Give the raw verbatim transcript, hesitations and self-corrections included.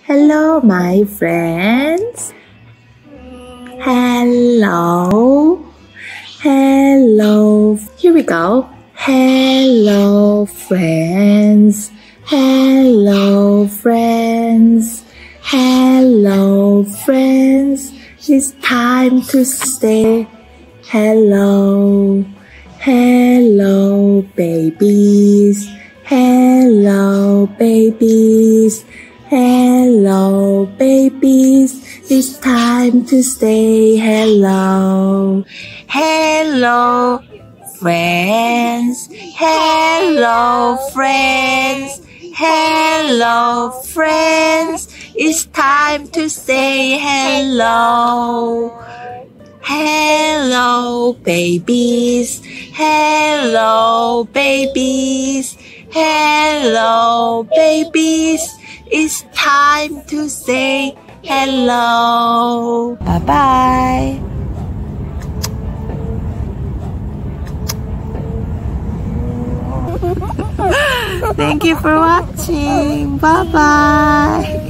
Hello, my friends. Hello. Hello. Here we go. Hello, friends. Hello, friends. Hello, friends. It's time to say hello. Hello, babies. Hello, babies. Hello, babies. It's time to say hello. Hello, friends. Hello, friends. Hello, friends. It's time to say hello. Hello, babies. Hello, babies. Hello, babies. It's time to say hello. Bye-bye. Thank you for watching. Bye-bye.